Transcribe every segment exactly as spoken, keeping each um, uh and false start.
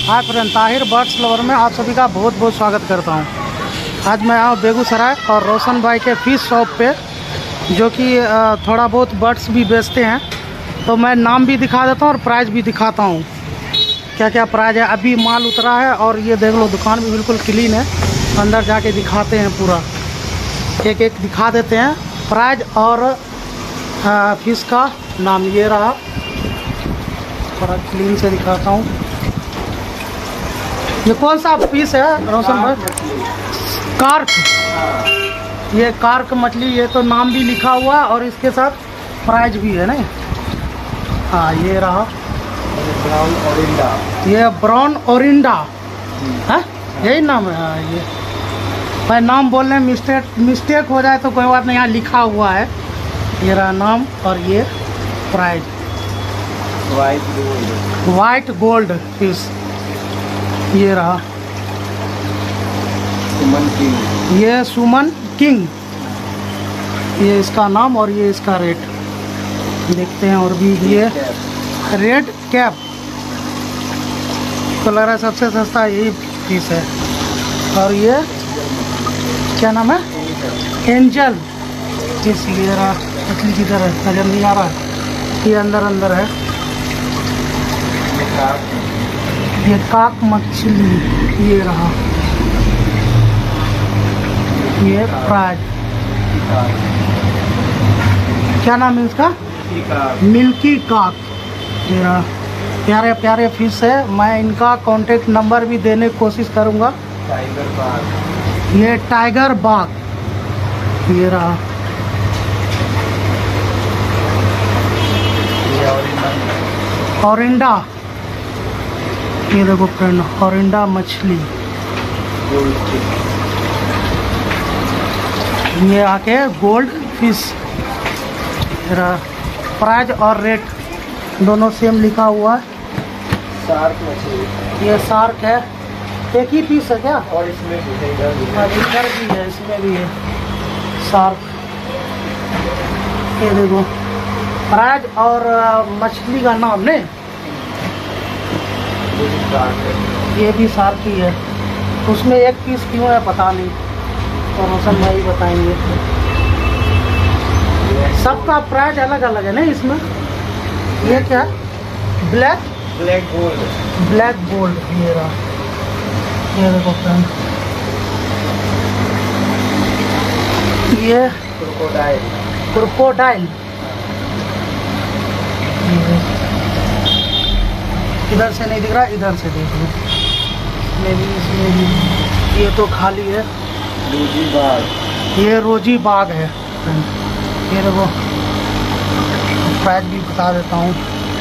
हाय friend, Tahir birds lover में आप सभी का बहुत बहुत स्वागत करता हूं। आज मैं आया बेगूसराय और रोशन भाई के फिश शॉप पे, जो कि थोड़ा बहुत बर्ड्स भी बेचते हैं। तो मैं नाम भी दिखा देता हूं और प्राइस भी दिखाता हूं, क्या क्या प्राइस है। अभी माल उतरा है और ये देख लो, दुकान भी बिल्कुल क्लीन है। अंदर जाके दिखाते हैं, पूरा एक एक दिखा देते हैं प्राइस और आ, फिश का नाम। ये रहा, थोड़ा क्लीन से दिखाता हूँ। ये कौन सा पीस है रोशन भाई? कार्क। ये कार्क मछली, ये तो नाम भी लिखा हुआ और इसके साथ प्राइस भी है ना। हाँ, ये रहा ब्राउन ओरिंडा। ये ब्राउन ओरिंडा है, यही नाम है। हाँ, ये भाई नाम बोलने में मिस्टेक मिस्टेक हो जाए तो कोई बात नहीं, यहाँ लिखा हुआ है। ये रहा नाम और ये price. White gold. White gold fish. ये रहा सुमन किंग। ये सुमन किंग, ये इसका नाम और ये इसका रेट देखते हैं। और भी ये रेड कैप तो लग रहा है सबसे सस्ता यही फिश है। और ये क्या नाम है? Angel fish. ये रहा मछली की तरह, नजर नहीं आ रहा, ये अंदर अंदर है। ये काक मछली। ये रहा, ये प्राइस। क्या नाम है इसका? मिल्की काक। ये रहा, प्यारे प्यारे फिश है। मैं इनका कांटेक्ट नंबर भी देने की कोशिश करूँगा। टाइगर बाग। ये टाइगर बाग। ये रहा, ओरिंडा। ये देखो फ्रेंड, ओरिंडा मछली। ये आके गोल्ड फिश। प्राइस और रेट दोनों सेम लिखा हुआ है। शार्क मछली। ये शार्क है, एक ही पीस है क्या? और इसमें भी है, इधर भी है। और इधर भी है, इसमें भी है शार्क। ये देखो प्राइस और मछली का नाम नहीं। ये भी शार्क ही है, उसमें एक पीस क्यों है पता नहीं, तो रोशन भाई बताएंगे। सबका प्राइस अलग अलग है ना इसमें। ये क्या? Black black gold. Black gold. ये रहा, ये देखो फ्रेंड, ये क्रोकोडाइल। क्रोकोडाइल। इधर से नहीं दिख रहा, इधर से देख लो। इसमें भी, इसमें भी। ये तो खाली है। रोजी बाग। ये रोजी बाग है। ये देखो, प्राइस भी बता देता हूँ।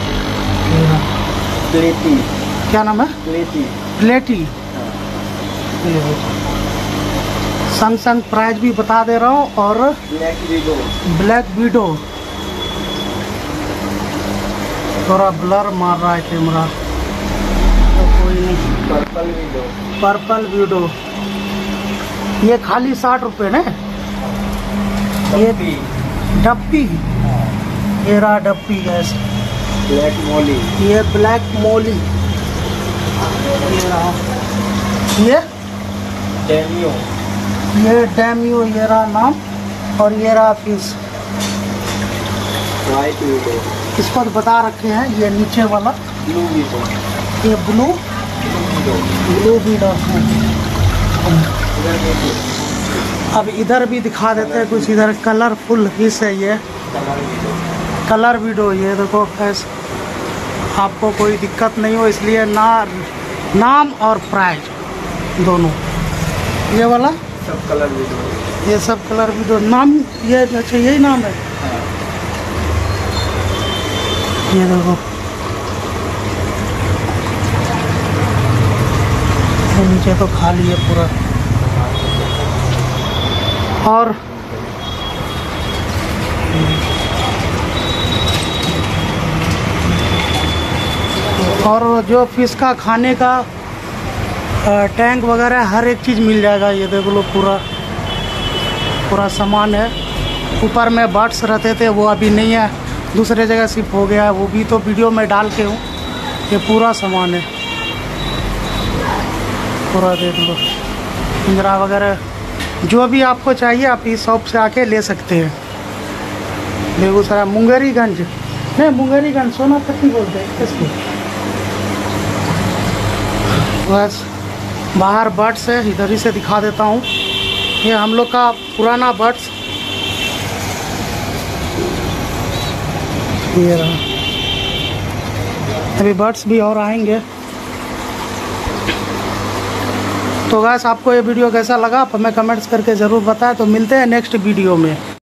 प्लेटी। क्या नाम है? प्लेटी। प्लेटी। ये देखो, संग संग प्राइस भी बता दे रहा हूँ। और ब्लैक विडो। ब्लैक विडो, थोड़ा ब्लर मार रहा है कैमरा तो कोई नहीं। Purple widow. Purple widow. ये खाली साठ रुपये ने। ये डप्पी। ये रहा डप्पी गैस। ब्लैक मोली। ये ब्लैक मोली। ये रहा, ये डेमियो। ये डैमियो। ये रहा नाम और ये रहा फिश। White window. इसको तो बता रखे हैं, ये नीचे वाला। Blue widow. ये ब्लू ब्लू विडो। अब इधर भी दिखा देते हैं कुछ। इधर कलरफुल फिश है, ये कलर विडो। ये देखो फैस, आपको कोई दिक्कत नहीं हो इसलिए ना नाम और प्राइस दोनों। ये वाला सब कलर विडो। ये सब कलर विडो नाम। ये अच्छा, यही नाम है। ये देखो, ये नीचे तो खाली है पूरा। और और जो फिश का खाने का टैंक वगैरह हर एक चीज़ मिल जाएगा। ये देख लो, पूरा पूरा सामान है। ऊपर में बर्ड्स रहते थे, वो अभी नहीं है, दूसरे जगह शिफ्ट हो गया है। वो भी तो वीडियो में डाल के हूँ। ये पूरा सामान है। पूरा देख लो, पिंजरा वगैरह जो भी आपको चाहिए आप इस शॉप से आके ले सकते हैं। बेगूसराय मुंगेरीगंज, नहीं मुंगेरीगंज सोनापट्टी बोलते हैं इसको। बस बाहर बर्ड्स है, इधर ही से दिखा देता हूँ। ये हम लोग का पुराना बर्ड्स, ये रहा। अभी बर्ड्स भी और आएंगे। तो गाइस आपको ये वीडियो कैसा लगा आप हमें कमेंट्स करके ज़रूर बताएं। तो मिलते हैं नेक्स्ट वीडियो में।